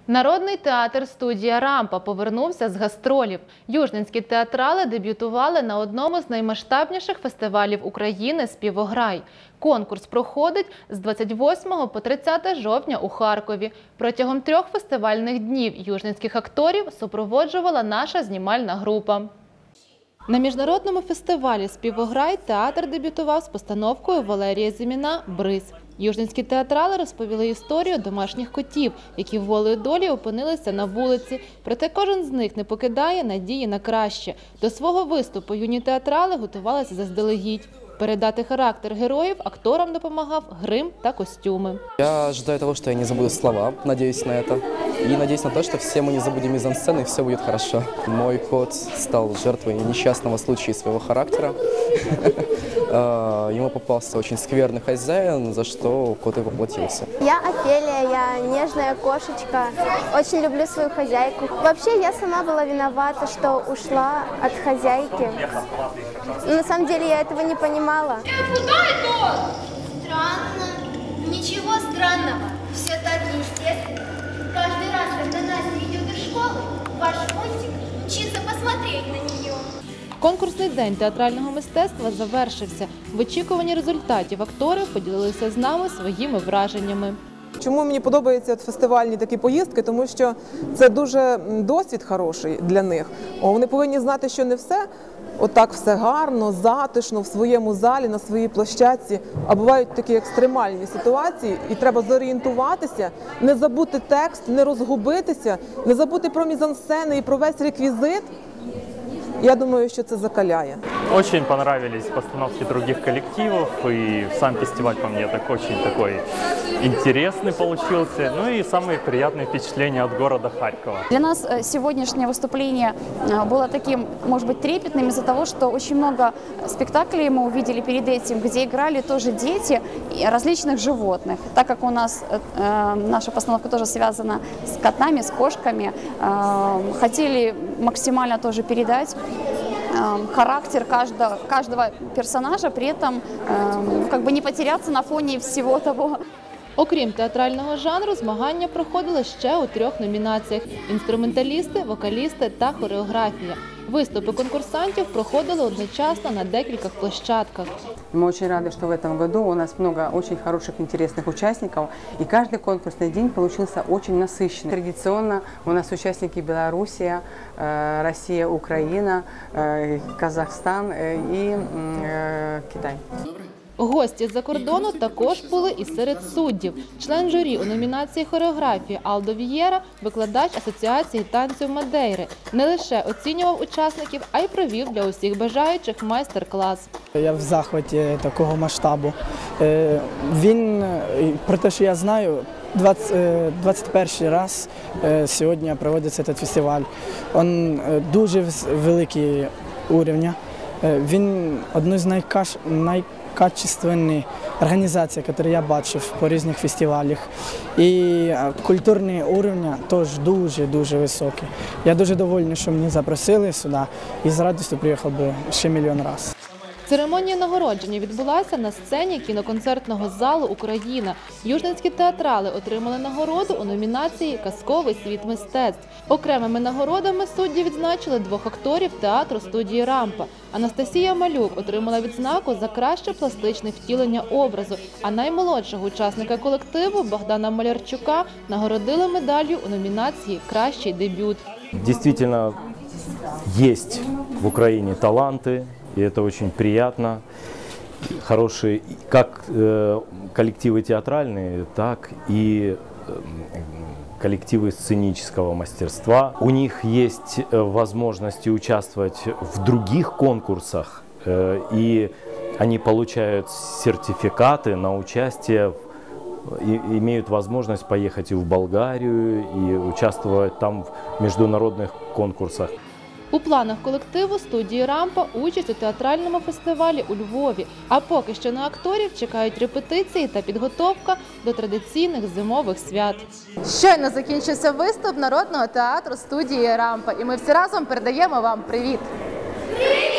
Народний театр «Студія Рампа» повернувся з гастролів. Южненські театрали дебютували на одному з наймасштабніших фестивалів України «Співограй». Конкурс проходить з 28 по 30 жовтня у Харкові. Протягом 3 фестивальних днів южненських акторів супроводжувала наша знімальна група. На міжнародному фестивалі «Співограй» театр дебютував з постановкою Валерія Зиміна «Бриз». Южненські театрали розповіли історію домашніх котів, які волею долі опинилися на вулиці. Проте кожен з них не покидає надії на краще. До свого виступу юні театрали готувалися заздалегідь. Передати характер героїв акторам допомагав грим та костюми. Я ожидаю того, что я не забуду слова, надеюсь на это. И надеюсь на то, что все мы не забудем мизансцены, и все будет хорошо. Мой кот стал жертвой несчастного случая своего характера. Ему попался очень скверный хозяин, за что кот и поплатился. Я Офелия, я нежная кошечка, очень люблю свою хозяйку. Вообще я сама была виновата, что ушла от хозяйки. Но на самом деле я этого не понимала. Куда это? Странно. Ничего странного. Все так естественно. Каждый раз, когда Настя идет из школы, ваш мультик учится посмотреть на нее. Конкурсний день театрального мистецтва завершився. В очікуванні результатів актори поділилися з нами своїми враженнями. Чому мені подобаються фестивальні такі поїздки? Тому що це дуже досвід хороший для них. Вони повинні знати, що не все отак все гарно, затишно, в своєму залі, на своїй площадці. А бувають такі екстремальні ситуації, і треба зорієнтуватися, не забути текст, не розгубитися, не забути про мізансцени і про весь реквізит. Я думаю, что это закаляет. Очень понравились постановки других коллективов, и сам фестиваль по мне очень такой интересный получился. Ну и самые приятные впечатления от города Харькова. Для нас сегодняшнее выступление было таким, может быть, трепетным из-за того, что очень много спектаклей мы увидели перед этим, где играли тоже дети различных животных. Так как у нас наша постановка тоже связана с котами, с кошками, хотели максимально тоже передать характер каждого персонажа, при этом как бы не потеряться на фоне всего того. Окрім театрального жанру, змагання проходили ще у 3 номінаціях – інструменталісти, вокалісти та хореографія. Виступи конкурсантів проходили одночасно на декількох площадках. Мы очень рады, что в этом году у нас много очень хороших, интересных участников, и каждый конкурсный день получился очень насыщенный. Традиционно у нас участники Белоруссия, Россия, Украина, Казахстан и Китай. Гості з-за кордону також були і серед суддів. Член журі у номінації хореографії Алдо Вієра, викладач Асоціації танців Мадейри, не лише оцінював учасників, а й провів для усіх бажаючих майстер-клас. Я в захваті такого масштабу. Він, про те, що я знаю, 21 раз сьогодні проводиться цей фестиваль. Він дуже великий рівня. Він одна з найкачественніших організацій, які я бачив по різних фестивалях. І культурний рівень теж дуже високий. Я дуже довольний, що мене запросили сюди і з радістю приїхав би ще мільйон разів. Церемонія нагородження відбулася на сцені кіноконцертного залу «Україна». Южненські театрали отримали нагороду у номінації «Казковий світ мистецтв». Окремими нагородами судді відзначили 2 акторів театру «Студії Рампа». Анастасія Малюк отримала відзнаку за краще пластичне втілення образу, а наймолодшого учасника колективу Богдана Малярчука нагородили медаллю у номінації «Кращий дебют». Действительно, есть в Украине таланты. И это очень приятно. Хорошие как коллективы театральные, так и коллективы сценического мастерства. У них есть возможности участвовать в других конкурсах, и они получают сертификаты на участие, имеют возможность поехать и в Болгарию, и участвовать там в международных конкурсах. У планах колективу «Студії Рампа» участь у театральному фестивалі у Львові. А поки що на акторів чекають репетиції та підготовка до традиційних зимових свят. Щойно закінчився виступ Народного театру «Студії Рампа». І ми всі разом передаємо вам привіт!